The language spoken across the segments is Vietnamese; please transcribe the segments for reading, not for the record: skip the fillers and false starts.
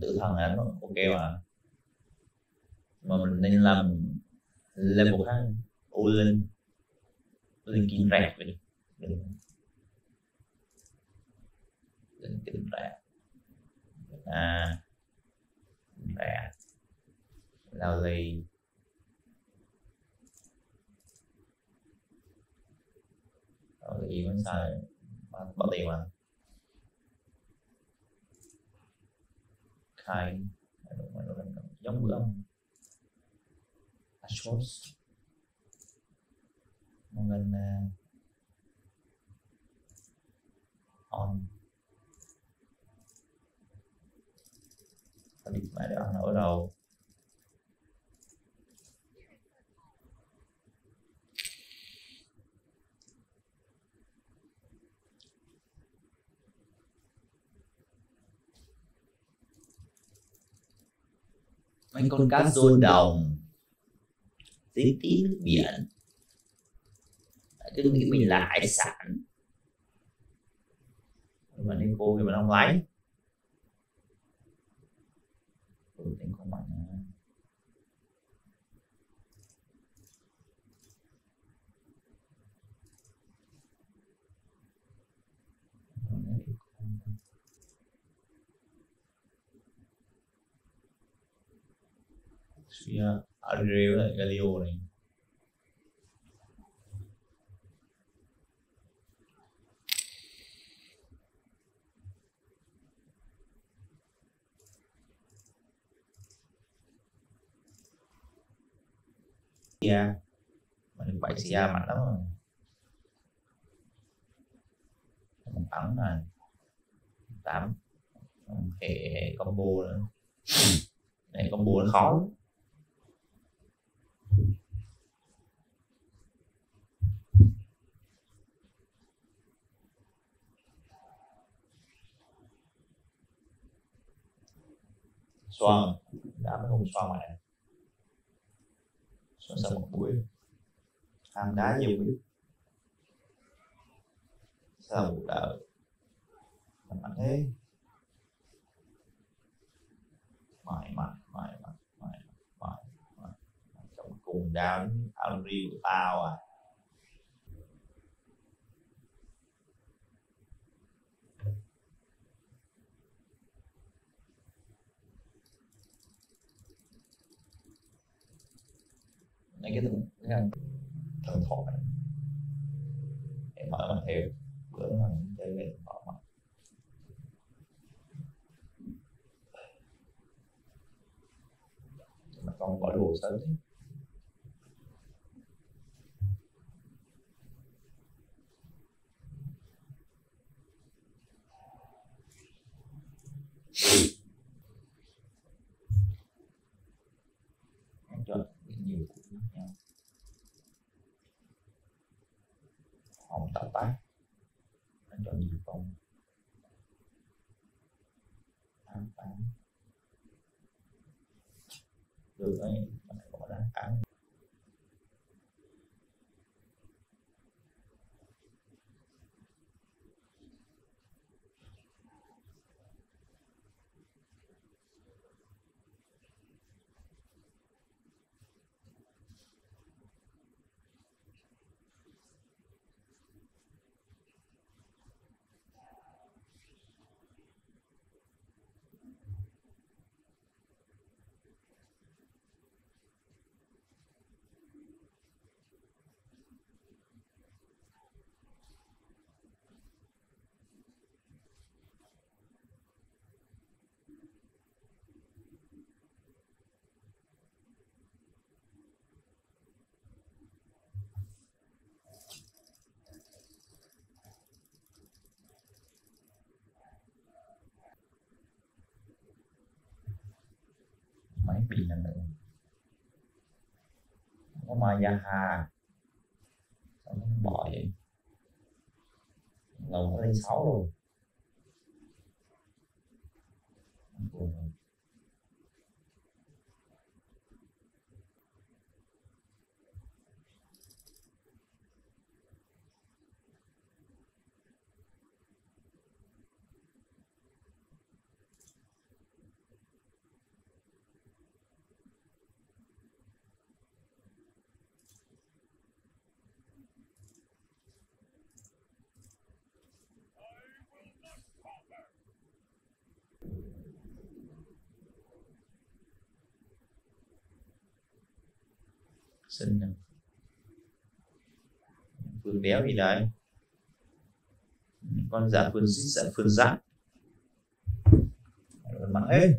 tự thân là nó ok mà mình nên làm level khác, all lên kim rạc vậy, đừng kim rạc rạc lao ly gì vẫn xài bỏ tiền mà khai giống bữa Ashworth mong lên on đi mẹ để ăn ở đâu mấy con cá rô đồng tí tí nước biển cứ nghĩ mình là hải sản mà nên cô thì mình không lấy tính không mạnh Adriel là Galio này mà đừng bậy xì mạnh lắm rồi mình ẩn này 8 hệ combo nữa này combo nó khó xoan đã mới không xoan này xoan sau một buổi tham đá nhiều buổi sau một đợt mạnh thế mày trong cùng đao đến Unreal của tao à mấy cái thần thoại em mở mà theo bữa nó chơi về mở mà con bỏ đồ sớm cho nhiều cuộc nhau không tạo tác anh chọn nhiều con 88 được đấy bỏ ra 8 máy pin là nữa có Mayaha xong nó bỏ vậy ngầu nó lên 6 rồi Xin Phương đéo gì đấy, con giả Phương xích giả Phương giáp mắng ê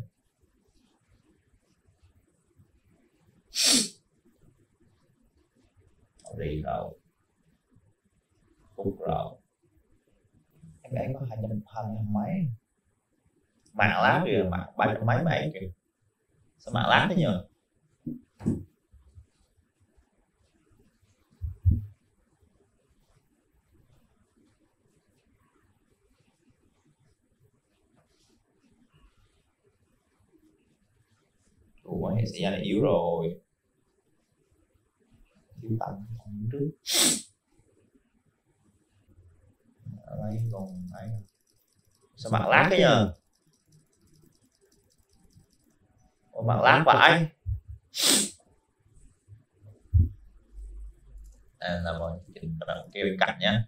đi đâu phục rồi em ấy có 200 mấy mạng lát kìa, mạng 300 mấy mấy kìa, sao mạng lát thế nhờ. Ủa hệ sĩ này yếu rồi, thiếu tầm không trước lấy còn ấy sao mạng lát thế nhờ. Ủa mạng lát phải là mọi chuyện kêu bên cạnh nhé.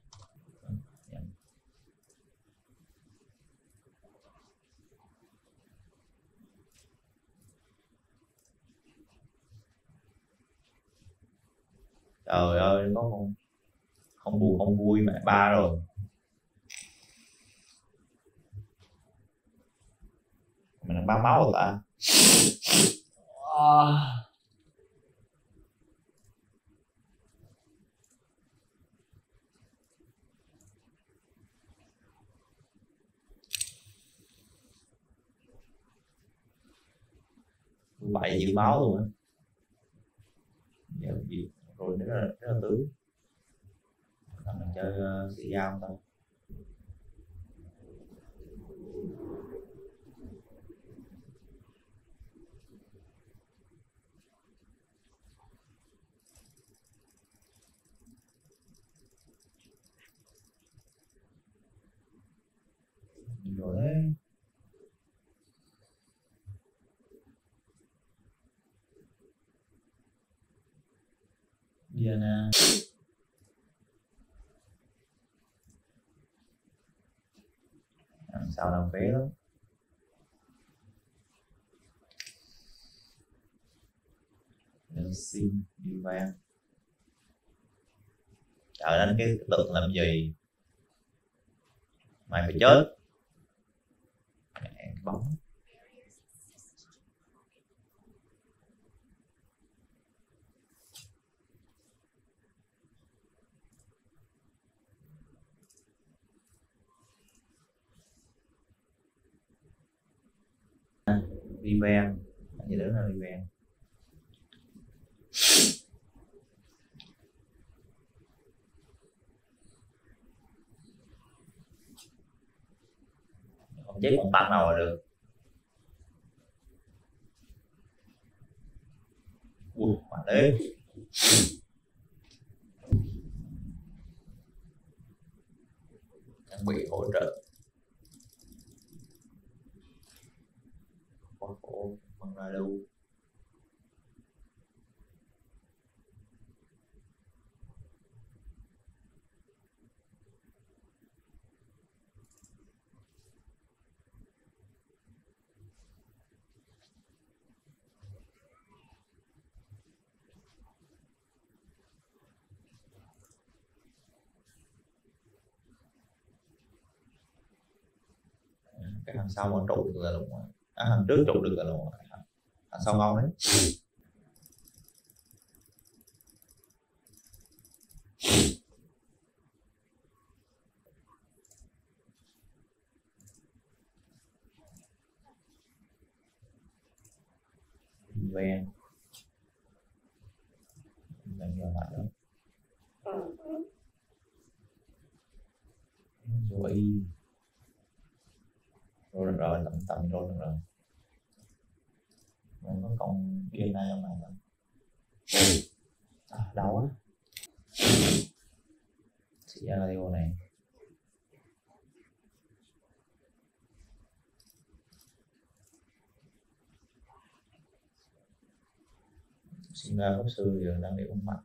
Trời ơi có không vui mẹ ba rồi. Mình ba máu rồi ta. Vậy dự máu luôn á. Giờ gì rồi nó rất là tứ. Mình chơi sĩ dao thôi. Rồi đấy. Diana sao làm phế lắm. Nên xin đi vang. Trời đánh cái tượng làm gì, mày phải chết. Mẹ bóng đi ven gì đó là đi ven. Không chết con tặng nào là được. Ui mà đấy trang bị hỗ trợ quá khổ bằng ra đâu. Cái thằng sau mà trụ được là đúng rồi, thằng trước trụ được là đúng rồi, thằng sau ngon đấy. Ven mình vào mặt đó rồi rồi tầm rồi mình có con game này trong này rồi đau á. Chị ra radio này sinh ra pháp sư giờ đang để ung mặt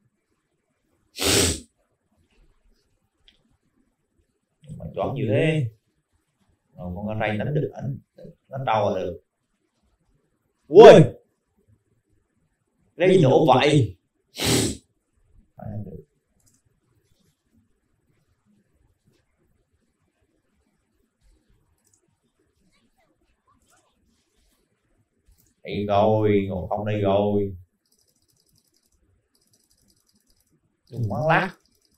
mà chọn như thế rồi con ray đánh được anh đánh đau là được. Ui cái gì nổ vậy. Phải ăn được. Đi rồi, còn không đi rồi. Đừng quán lát.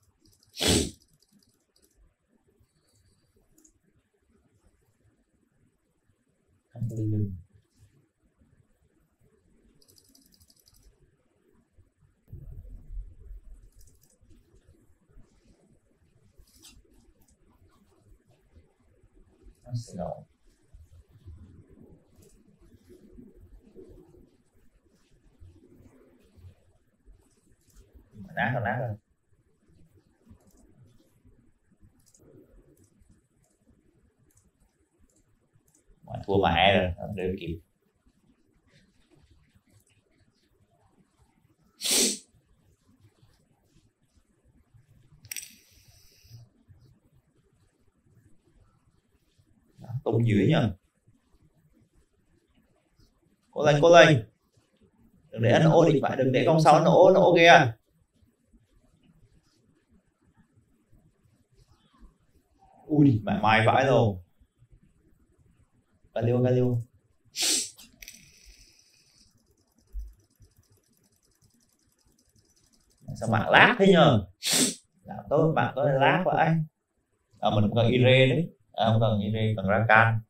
Không đi lưng. Nó sẽ đổ. Nát rồi. Mà thua mẹ rồi, không được kịp. Tung dưới nha. Cố lên. Đừng để nó ố đi, đừng để con sau nó ố kia. Ui, mẹ mai vãi rồi. Ca liêu. Sao bạn lát thế nhờ? Bạn tôi lát vậy. Mình cũng cần ire đấy. Không cần ire, cần Rakan.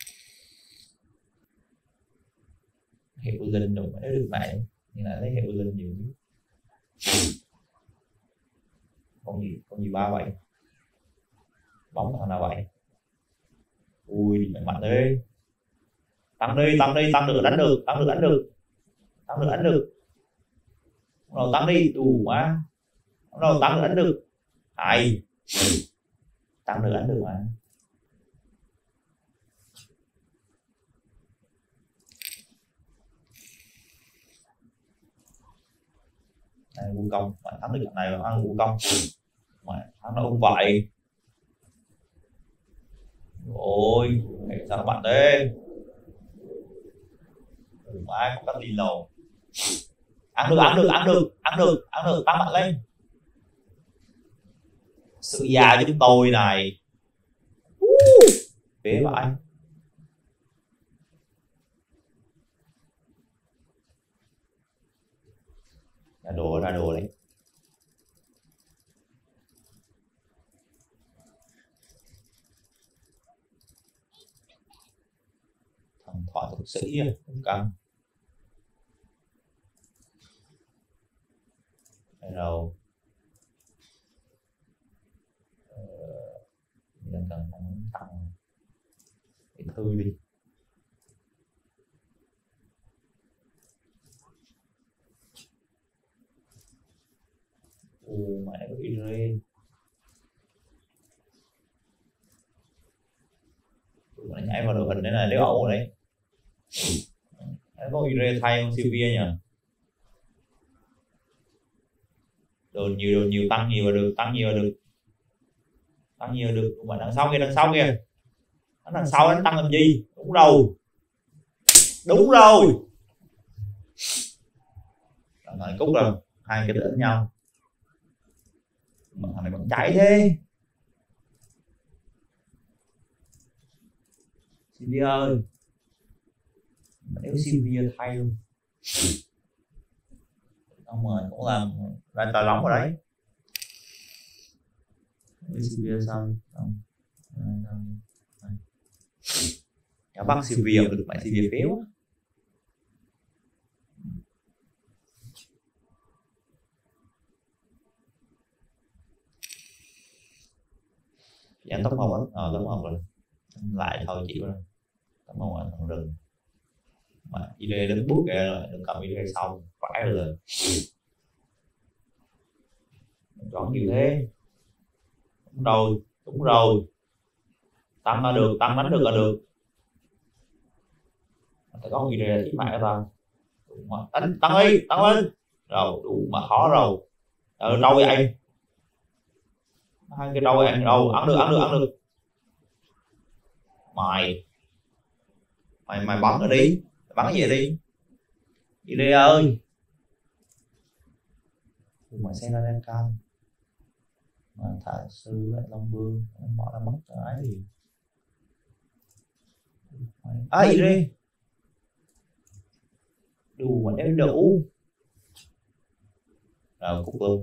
Hiệu linh được mới được mẹ. Nhưng là lấy hiệu linh nhiều. Con gì ba vậy? Bóng thằng nào vậy? Ui mẹ mạnh đi. Tăng được đánh được. Rồi tăng đi, đủ quá. Rồi tăng được đánh được. Hay. Tăng được đánh được mà. Này vũ công, bạn thắng được này mà ăn vũ công. Mà thắng nó không vậy. Ôi, sao nó mạnh thế? Má có cách đi lầu. Ăn được, tăng mạnh lên. Sự già cho chúng tôi này. Bế vậy. Ra đồ đấy. Thằng thoại thực sĩ không cần. Rồi nên cần tăng cái thư đi. Mẹ có ire. Nó nhảy vào đội hình để này nếu ẩu rồi đấy. Có ire thay con Sylvia nhỉ. Đồ nhiều tăng nhiều là được. Mà đằng sau kia. Đằng sau đánh tăng làm gì? Đúng rồi. Thằng này cút rồi. Hai cái đánh nhau. Mà thằng này vẫn chạy thế. Sylvia ơi. Nếu Sylvia thay luôn. Ông mà cũng làm ra trò lóng rồi đấy. Sylvia sao? Cháu bắt Sylvia được mẹ Sylvia phếu. Dạ tóc màu á, tóc màu rồi. Lại thôi chịu rồi. Tóc màu ở thằng rừng. Mà ide đứng bút kìa rồi, đừng cầm ide sau, phải rồi. Chọn nhiều thế. Đúng rồi. Tăng là được, tăng đánh được là được. Phải có ide chỉ mẹ tao. Tăng lên. Rồi, đủ mà khó rồi. Đâu vậy? Hai cái đâu ăn đâu, ăn được. Mày bắn rồi đi. Bắn gì đi. Ide ơi. mà xem nó đang canh mà thả sư với Long Vương bỏ nó mất cái gì ấy đi đủ mà nếu đủ rồi cục luôn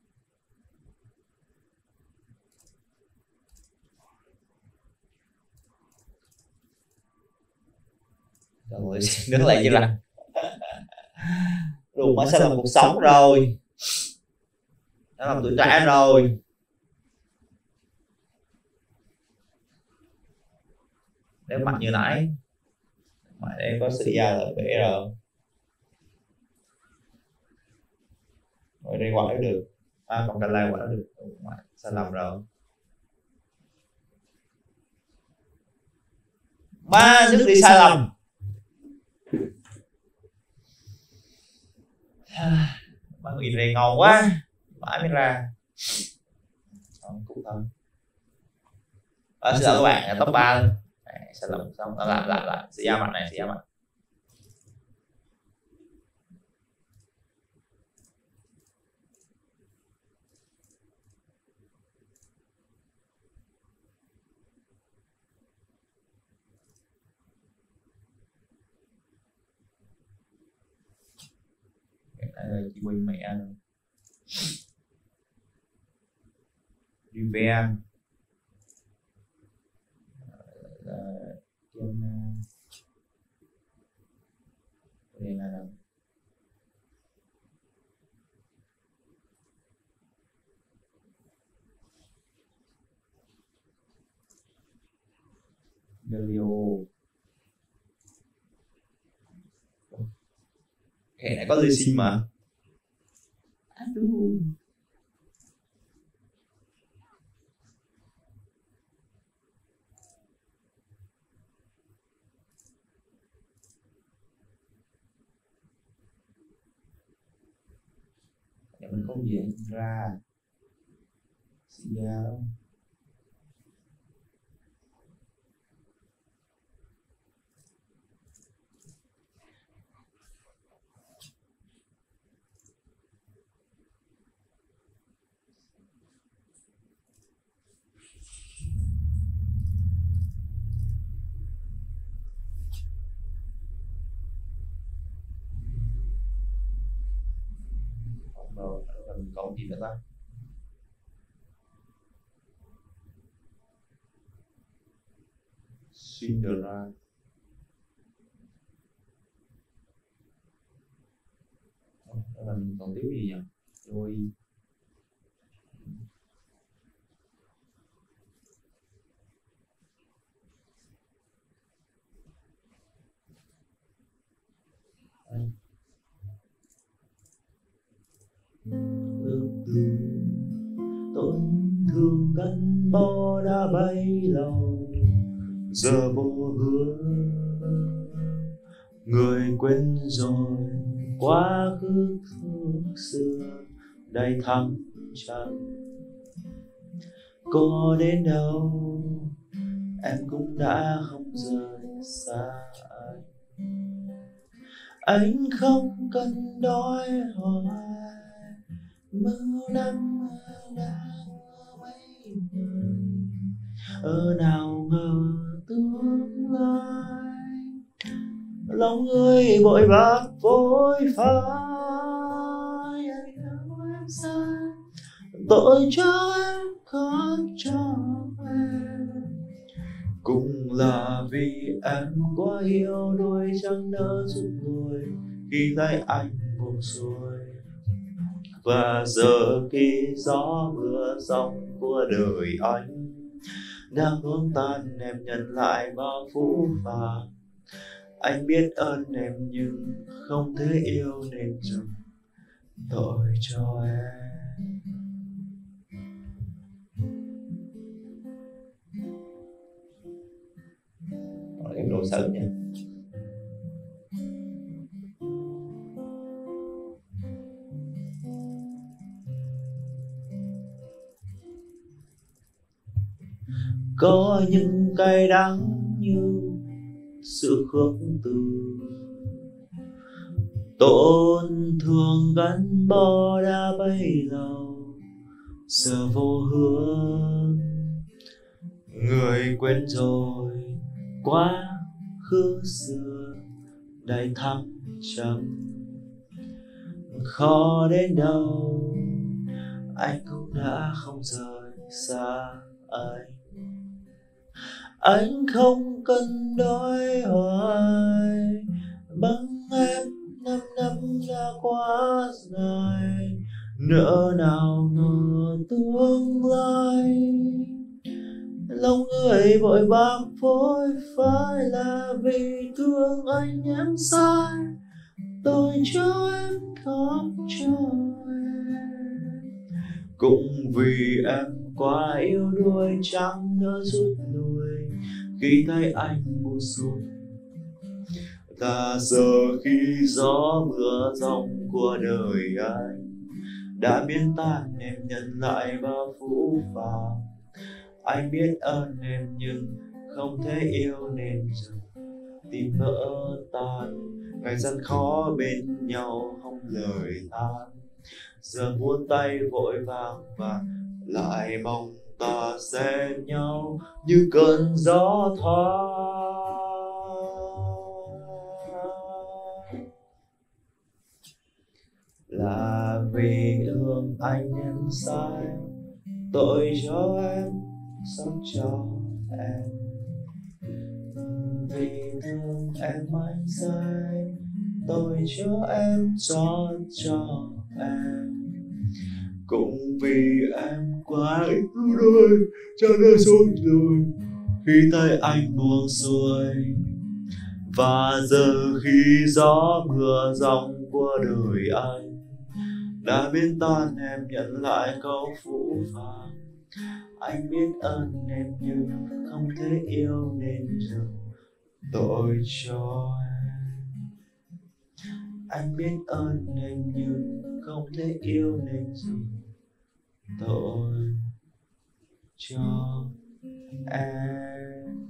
rồi đứng lại như là đủ mà sẽ là cuộc sống rồi, nó làm tuổi trẻ rồi. Nếu mạnh như nãy mà em có sự gia là bể rồi rồi đây quả được còn cái lai quả được sai lầm rồi. Ba nước đi sai lầm. Ba người này ngon quá mãi mới ra cũng thôi. Xin lỗi các bạn, top 3 sai lầm xong lại sẽ ra mặt này sẽ ra mặt. Chị Quỳnh mẹ Riven trên đây là Galio cái này có Ly Sin mà mình không gì ra xì ra đâu. Rồi mình còn gì nữa ta? Cinderella mình còn thiếu gì nhỉ? Rồi tổn thương gắn bó đã bấy lâu giờ vô hướng người quên rồi quá khứ thương xưa đầy thăng trầm có đến đâu em cũng đã không rời xa anh không cần đói hoài mưa nắng đang mấy người ở nào ngờ tương lai lòng người vội vã vội phai anh đâu em sai tội cho em khó cho em cũng là vì em quá yêu đuổi chẳng nỡ rút lui khi thấy anh buông xuôi và giờ khi gió mưa giông của đời anh đang hướng tan em nhận lại bao phút vàng anh biết ơn em nhưng không thể yêu nên dừng tội cho em. Em đồ sớm nha. Có những cay đắng như sự khước từ Tổn thương gắn bó đã bấy lâu, giờ vô hướng. Người quên rồi quá khứ xưa đầy thăng trầm. Khó đến đâu anh cũng đã không rời xa anh. Anh không cần đói hoài bằng em, năm năm đã quá dài, nỡ nào ngờ tương lai. Lòng người vội vàng phôi phai là vì thương anh em sai. Tôi cho em khóc cho em, cũng vì em quá yêu đuối, chẳng nỡ rút lui khi thấy anh buông xuôi. Và giờ khi gió mưa giông của đời anh đã biến tan, em nhận lại bao phũ phàng. Anh biết ơn em nhưng không thể yêu nên giờ tim vỡ tan. Ngày gian khó bên nhau không lời than, giờ buông tay vội vàng và lại mong ta sẽ nhau như cơn gió thoáng. Là vì thương anh em sai, tội cho em sống cho em. Vì thương em anh sai, tôi cho em trọn cho em. Cũng vì em quá ít đôi, cho nên rối lùi khi thấy anh buông xuôi. Và giờ khi gió mưa giông của đời anh đã biến tan, em nhận lại câu phũ phàng. Anh biết ơn em nhưng không thể yêu nên giờ tội cho em. Anh biết ơn em nhưng không thể yêu nên giờ tội cho em.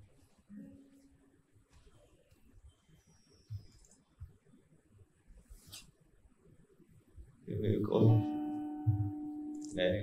Yêu cô để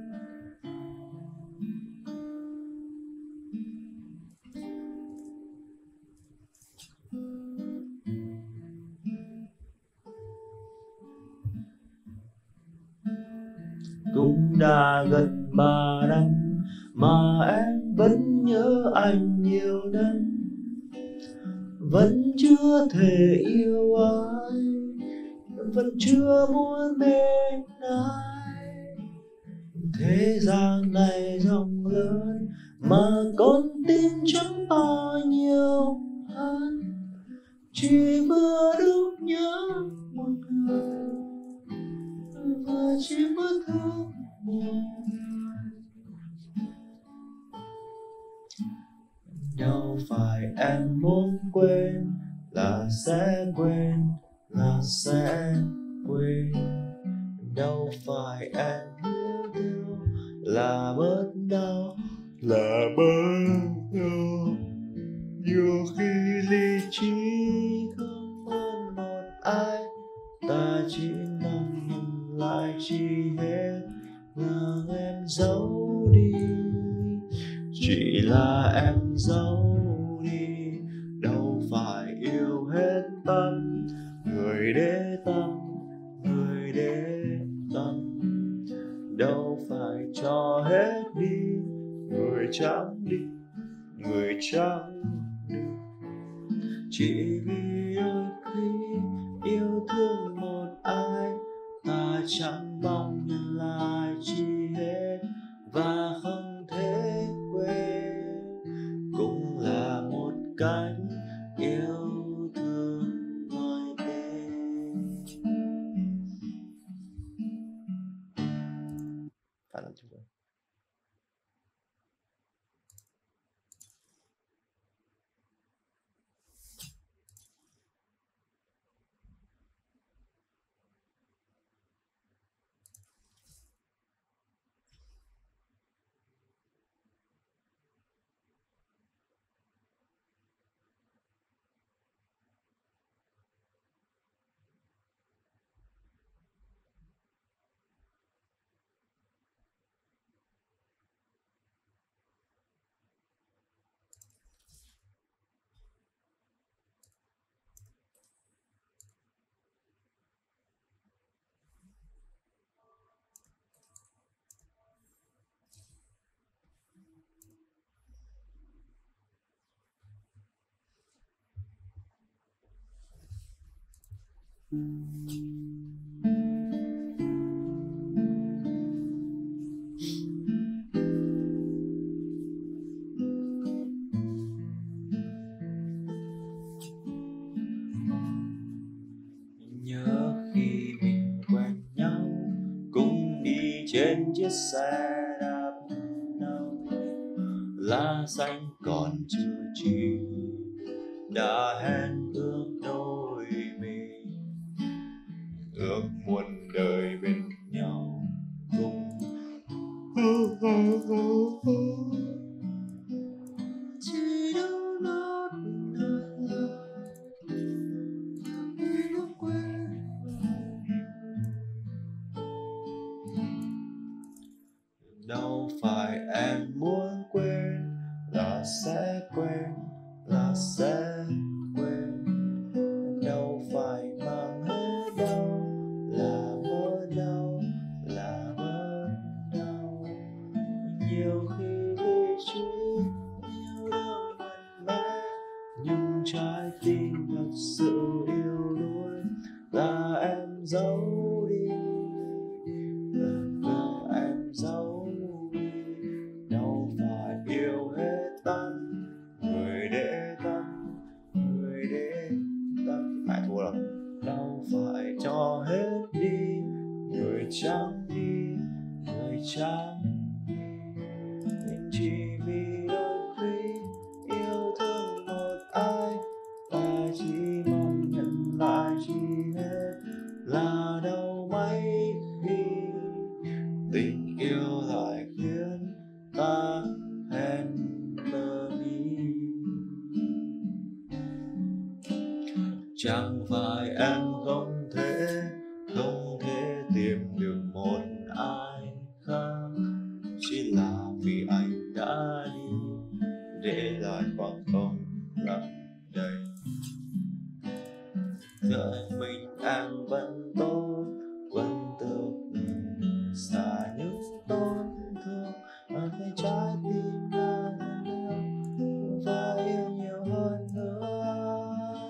cũng đã gần 3 năm mà em vẫn nhớ anh nhiều năm, vẫn chưa thể yêu ai, vẫn chưa muốn bên ai. Thế gian này rộng lớn mà con tim chẳng bao nhiêu hơn, chỉ vừa lúc nhớ một người, vừa chỉ vừa thương một người. Đâu phải em muốn quên là sẽ quên, là sẽ quên. Đâu phải em yêu thương là bớt đau, là bớt đau. Nhiều khi lý trí không hơn một ai, ta chỉ mong nhìn lại chỉ hết là em giấu đi, chỉ là em giấu đi. Đâu phải yêu hết tâm, người để tâm, người để tâm. Đâu phải cho hết đi, người chẳng đi, người chẳng đi. Chỉ vì đôi khi yêu thương một ai, ta chẳng mong nhận lại chi hết và không thể quên. Cũng là một cách yêu thương gọi tên. Phản ứng chung rồi. Nhớ khi mình quen nhau, cùng đi trên chiếc xe đạp nâu, lá xanh còn chưa chín, đã hẹn ước đôi mình, ước muôn đời bên nhau cùng. Chỉ đâu lót lời quên. Đâu phải em muốn quên là sẽ quên, là sẽ quên. Đâu phải mang hết đau là bớt đau, là bớt đau. Nhiều khi lý trí yêu đương mạnh mẽ, nhưng trái tim thật sự yêu đuối là em giấu đi, là em giấu đi. Đâu phải yêu hết tâm người để tâm, người để tâm. Lại thua rồi. Đâu phải cho hết đi người trắng đi, người trắng đi. Nhưng chỉ vì đôi khi yêu thương một ai, ta chỉ mong nhận lại chỉ hết là đâu mấy khi tình yêu lại khiến ta hẹn lỡ đi. Chẳng phải em không thể tìm được một ai khác, chỉ là vì anh đã đi để lại khoảng không lặng đầy. Đợi mình em vẫn tốt, vẫn tưởng xa những tổn thương mà thấy trái tim đang và yêu nhiều hơn nữa.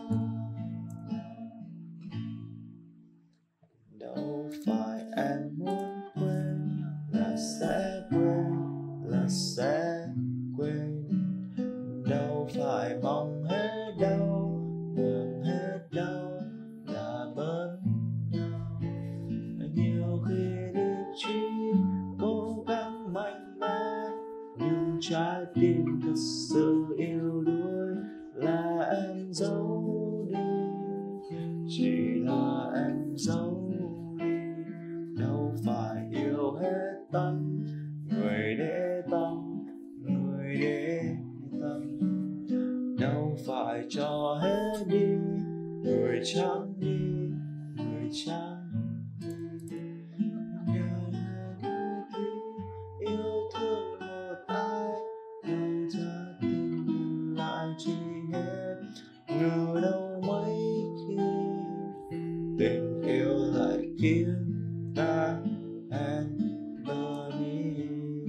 Đâu phải em muốn quên là sẽ quên, là sẽ quên. Đâu phải mong hết đau, mong hết đau là bớt đau. Nhiều khi lý trí cố gắng mạnh mẽ, nhưng trái tim thật sự yêu đuối là em giấu đi, chỉ là em giấu đi. Đâu phải yêu hết tâm người để tâm, người để tâm. Đâu phải cho hết đi người trắng đi, người trắng đi. Nhớ đôi khi yêu thương một ai, đâu ra tình nhận lại chỉ hết. Ngờ đâu mấy khi tình yêu lại khiến ta hẹn lỡ đi.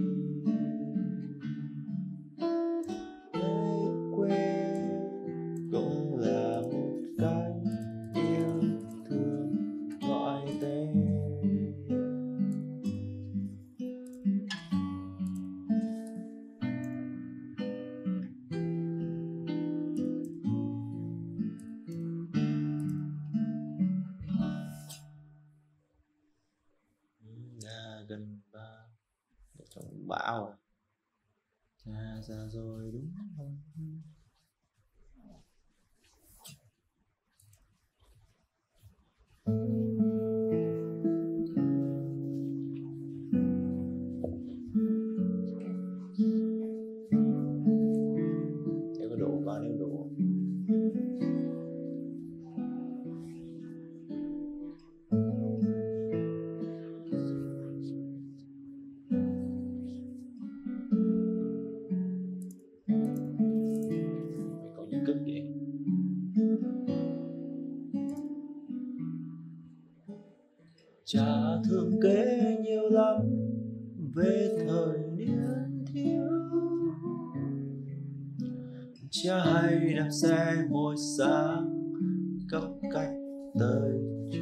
Để quên cũng là một cách yêu thương gọi tên. Đã gần ba để trong bão à, ra rồi đúng không? Để có độ bao nhiêu độ? Mày còn gì cất vậy? Cha thương kể nhiều lắm về thời niên thiếu, cha hay đạp xe mỗi sáng cắp cách tới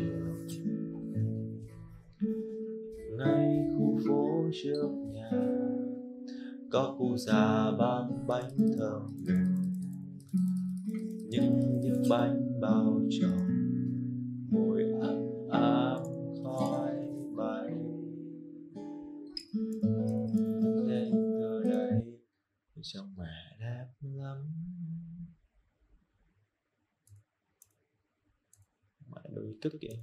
có cụ già bán bánh thơm những bánh bao tròn mùi ấm ấm khói bay đến từ đây trong mẹ đẹp lắm. Mẹ đôi tức kìa.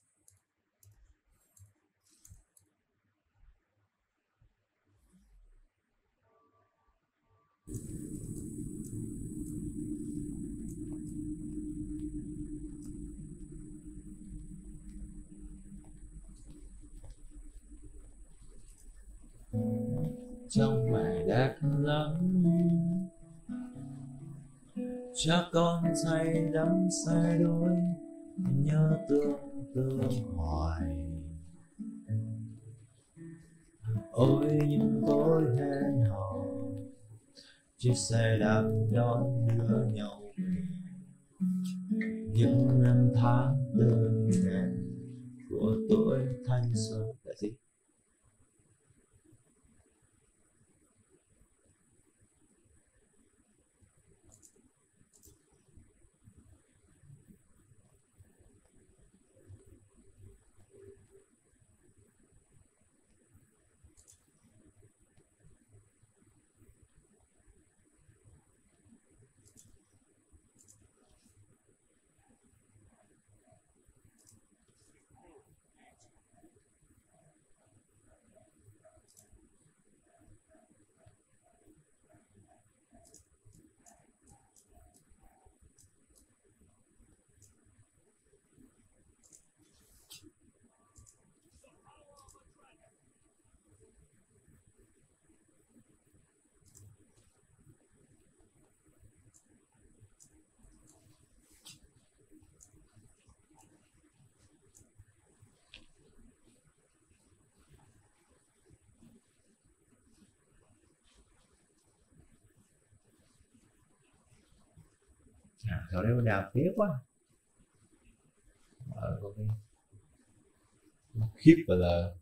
Trong mẹ đẹp lắm, cha con say đắm say đôi, nhớ tương hoài. Ôi những tối hẹn hò, chiếc xe đạp đón đưa nhau về, những năm tháng tươi đẹp của tuổi thanh xuân. Là gì? Rồi đấy đào tiếc quá. Con đi nó khiếp và là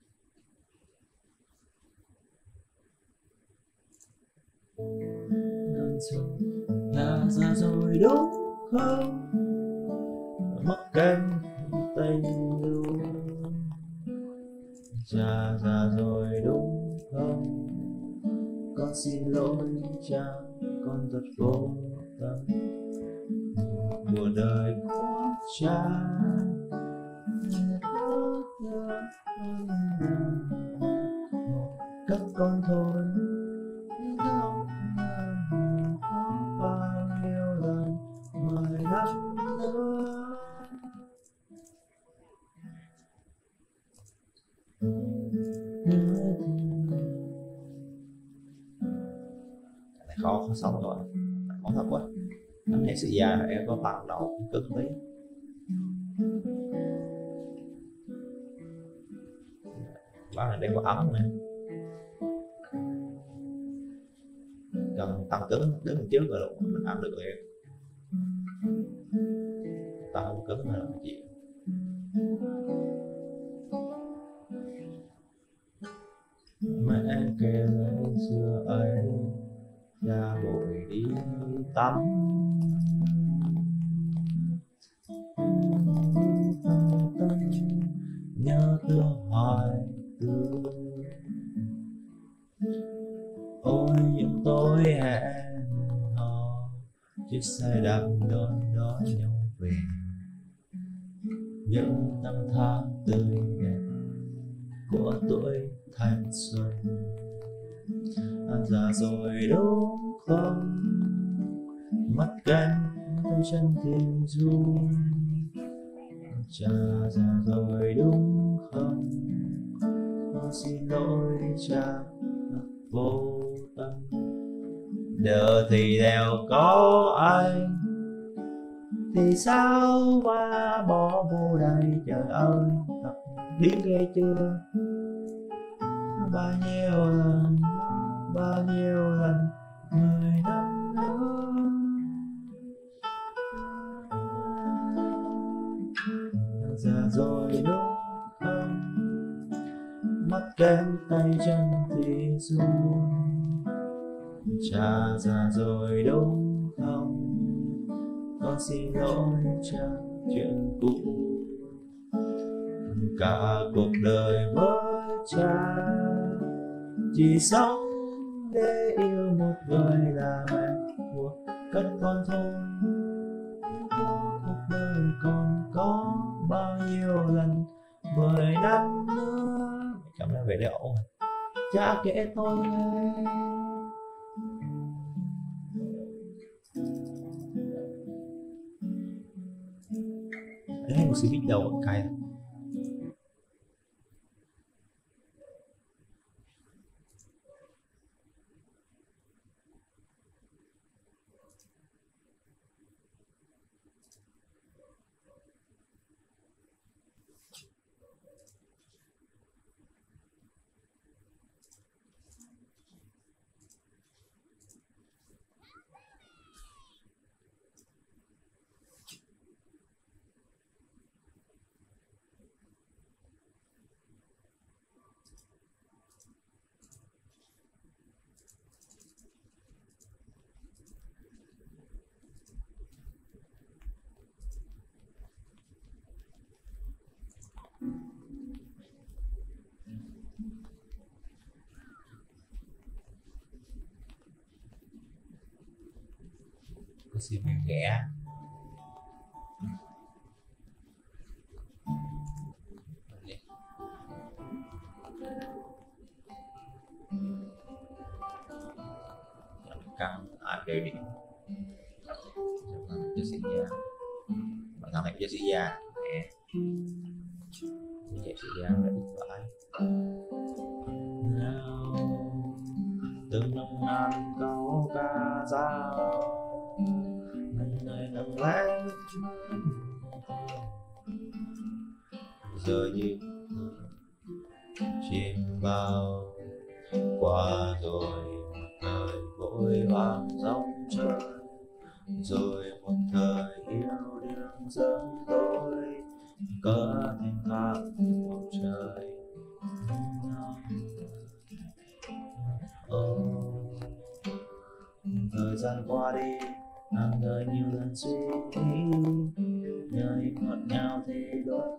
năm xuân đã ra rồi đúng không, mắc cánh tay lưu cha ra rồi đúng không, con xin lỗi cha con thật vô tâm của đời của cha. Các con thôi không bao nhiêu lần 10 năm nữa. Này khó xong rồi, khó thật quá. Anh này sự già là em có phần đầu cứng tí. Bác này đem vào ấm nè, cần tăng cứng đứng trước rồi mình ăn được liền. Tăng không cứng là làm gì. Mẹ kể lễ xưa ấy, cha vội đi tắm, nhớ thương hoài thương. Ôi những tối hẹn hò, chiếc xe đạp đón nhau về, những năm tháng tươi đẹp của tuổi thanh xuân. Anh già rồi đúng không, mắt cánh tay chân thì run. Cha già rồi đúng không, con xin lỗi cha vô tâm. Giờ thì đều có anh, thì sao ba bỏ vô đây. Trời ơi thật điên ghê chưa. Bao nhiêu lần 10 năm nữa. Già rồi đúng không, mắt kém tay chân thì run. Trả ra rồi đúng không? Con xin lỗi cha chuyện cũ, cả cuộc đời với cha chỉ sống để yêu một người là mẹ của cất con thôi. Cuộc đời còn có bao nhiêu lần 10 năm nữa, cảm ơn về liệu cha kể tôi nghe. Đấy, một xí bít đầu cay. Có xí miếng ghẻ. Căng để đi cho sĩ gia, bạn thằng này cho sĩ gia nè, vậy sĩ gia là ít phải. Từng năm năm câu ca dao, lần này lặng lẽ giờ như chim bao qua rồi. Thời vội vàng dòng chơi, rồi một thời yêu đương dâng đôi, cỡ thành thang bầu trời. Thời gian qua đi, hàng đời nhiều lần suy nghĩ, nơi ngọt ngào thì đôi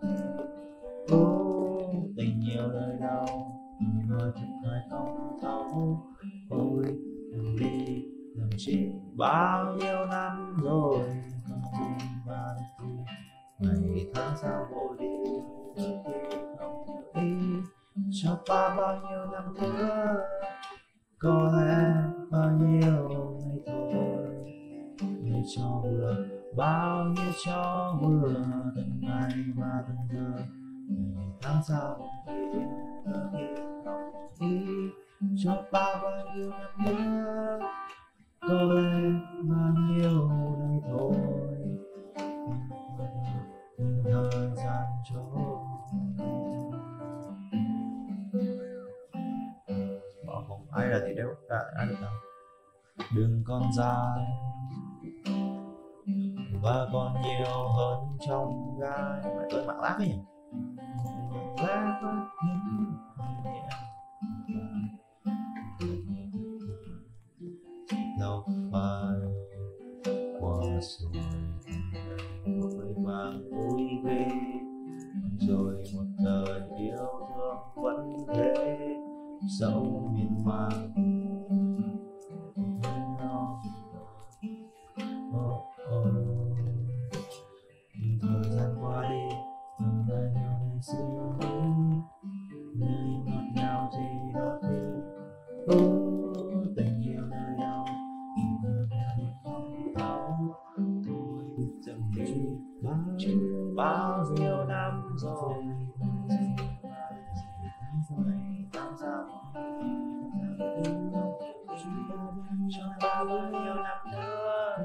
tình nhiều đời đau, người thật người không thấu. Ôi đừng đi đừng chi, bao nhiêu năm rồi không tin bạn ngày tháng sao vội đi, khi không hiểu ý cho ta bao nhiêu năm nữa, có lẽ bao nhiêu ngày thôi. Như cho vừa bao nhiêu cho vừa, từng ngày và từng giờ ngày tháng sao vội đi, khi không ý cho ta bao nhiêu năm nữa, có lẽ bao nhiêu ngày thôi. Thời gian trôi bỏ không ai là thì đâu đã được đâu. Đường còn dài và còn nhiều hơn trong gai. Mày tới mạng lát ấy nhỉ? Lát những đâu phải qua rồi vội vàng vui ghê, rồi một đời yêu thương vẫn thế sâu miên man. Thời gian qua đi, từng đời nhiều ngày suy nghĩ, nơi ngọt ngào gì đó thì tình yêu nơi đâu không thấu. Tôi dần đi bao nhiêu năm rồi, tháng sau cho ta bao nhiêu năm nữa,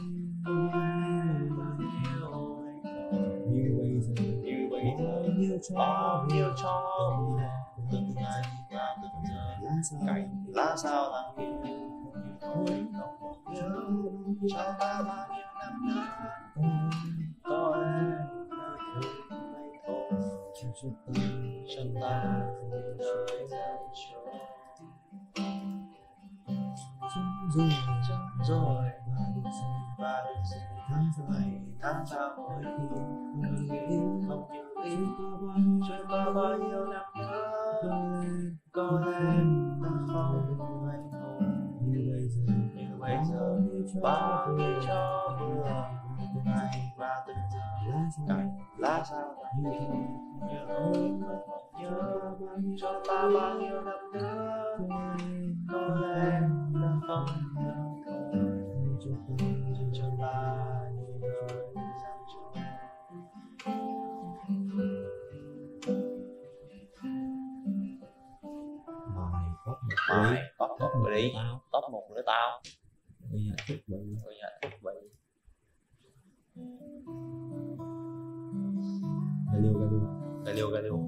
như bây giờ bao nhiêu cho từng ngày và từng giờ cảnh lá sao lặng yên thôi không nhớ cho ta bao nhiêu năm nữa, có lẽ thôi cho ta đời gian trôi. rồi và được gì tháng sau mỗi khi cứ nghĩ không như ý trôi qua bao nhiêu năm nữa có lẽ ta không anh hùng như bây giờ bao nhiêu cho vừa ngày và từng giờ cành lá sao như lúc nhớ cho ta bao nhiêu năm nữa có lẽ ta không cho ta như đời sang trôi. Mày top một đi, top một nữa tao. Người nhà thiết bị. Galileo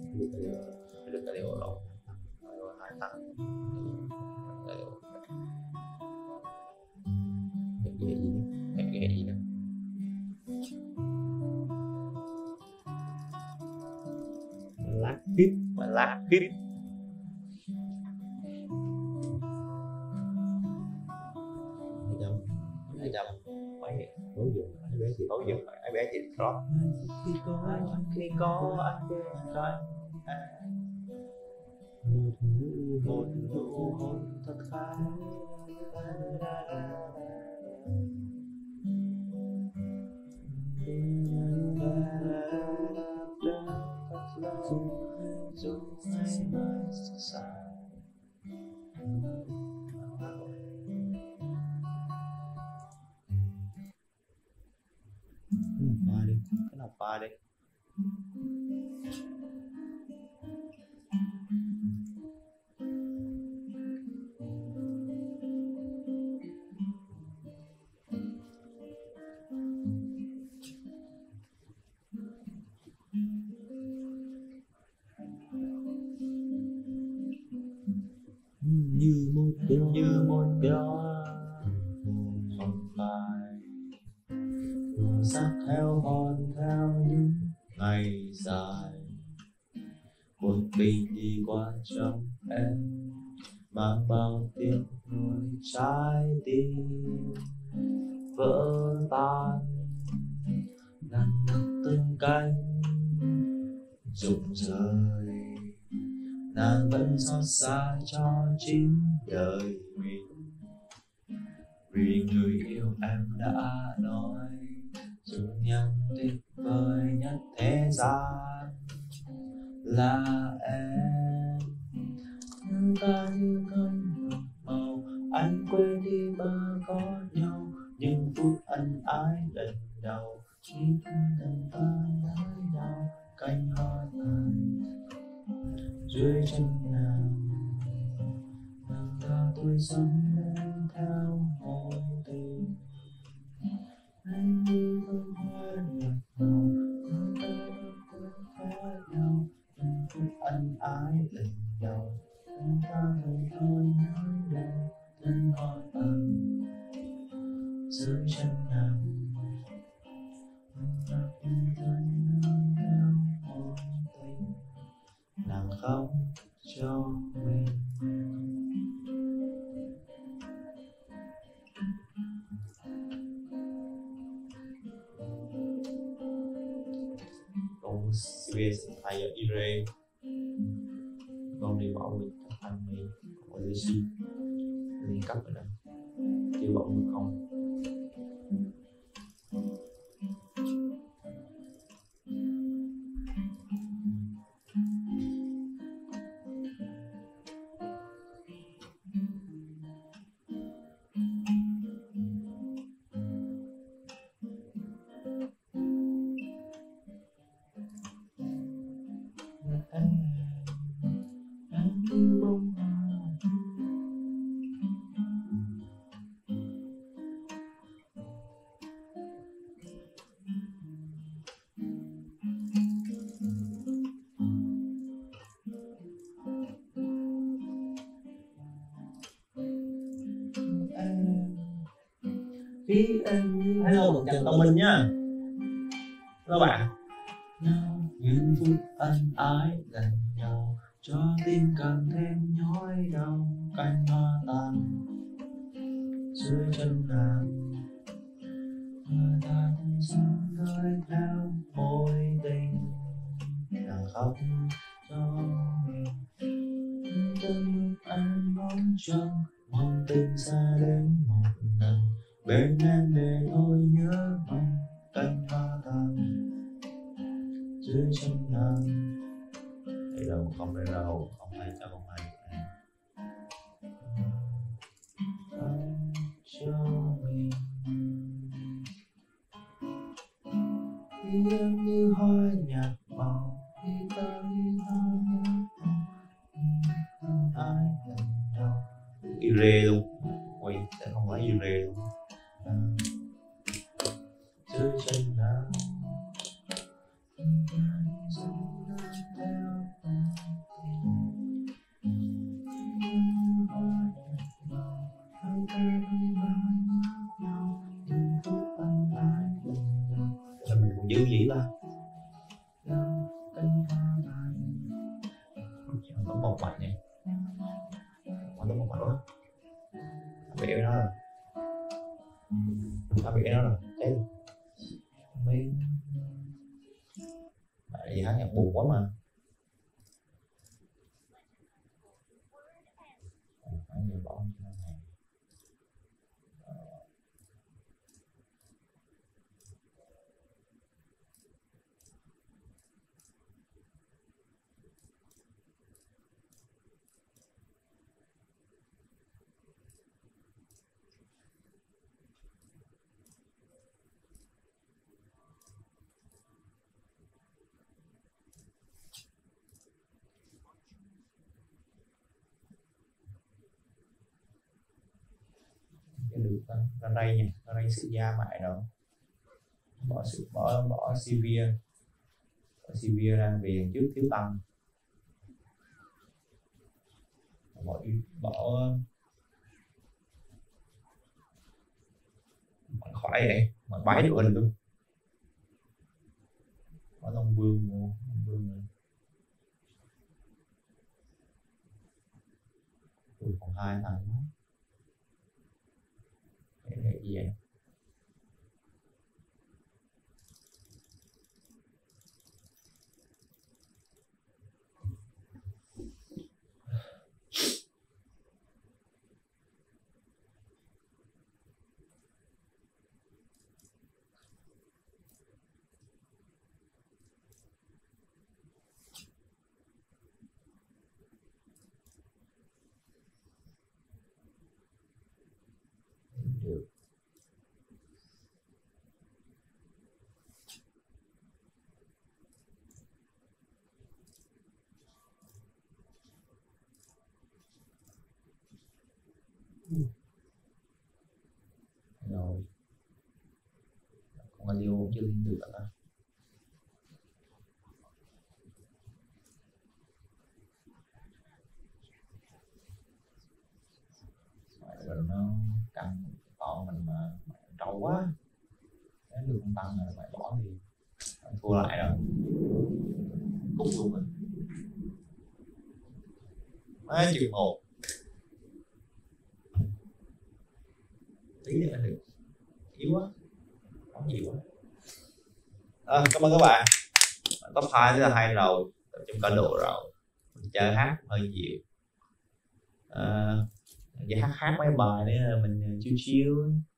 rồi. Hai tăng. Ghệ gì nữa. Lát hít. Hai trăm mấy tối giờ ai bé thì rót khi có anh bên cạnh một nụ hôn thật khá dù ngày mai xa cái nào pha đi như một đóa không phai sắc theo hòn theo những ngày dài một mình đi qua trong em mang bao tiếng nuối trái tim vỡ tan ngăn nắp từng cánh rụng rời nàng vẫn xót xa cho chính đời mình vì người yêu em đã nói dung nhan tuyệt vời nhất thế gian là em nhưng ta như cơn màu anh quên đi bờ có nhau những phút ân ái lần đầu chỉ thân ta nói nhau cánh hoa tàn dưới chân nàng nàng ta tôi sống lên theo mối tình anh như bông hoa nhạt màu chúng ta vẫn quên nhau những phút ân ái lần đầu chúng ta vẫn thôi nói đâu thân hoa tàn dưới chân nàng nàng ta tôi sống theo mối tình nàng khóc cho mình con CBS thay ở Ire con đi bảo mình các anh mình có lễ xin liên cấp ở đây kêu bảo mình không Khi anh hello một chàng tông minh nha các bạn những phút ân ái gần nhau cho tim càng thêm nhói đau cánh hoa tàn dưới chân nàng, mà ta cũng sống đôi theo mối tình. Nàng khóc cho mình từng anh ngóng trông mong tình xa đến một lần bên em để tôi nhớ mong cánh hoa tàn dưới chân nàng. Đây đâu không, đây đâu không hay, cho không hay. Cho mình khi em như hoa nhạt màu, khi ta như hoa nhạt màu, ai lần đầu rê luôn, quay sẽ không lấy rê luôn. Dưới chân nàng mình còn giữ gì ta? Tấm một mạch nha, tấm một mạch đó, biểu nó rồi, biểu nó rồi, cháy luôn. Mình tại vì hắn nhạc buồn quá mà. Phải nhiều bỏ cho này. Được ra đây nha, ra đây sự da mại rồi, bỏ severe ra vì trước thiếu tăng, bỏ khỏi vậy mà bái được anh luôn, bỏ Long Vương luôn, Long Vương rồi. Còn 2 thằng đó. Cái gì vậy? Được. Rồi còn audio chưa lên được ta. Rồi nó căng to mình mà trâu quá, cái đường không tăng rồi mày bỏ thì thua lại rồi, cút luôn rồi. Mấy chừng 1 tí nữa được, yếu quá, không nhiều quá. Cảm ơn các bạn. Top 2 rất là hay rồi, tập trung cả độ rồi, mình chơi hát hơi nhiều, hát mấy bài để mình chill chill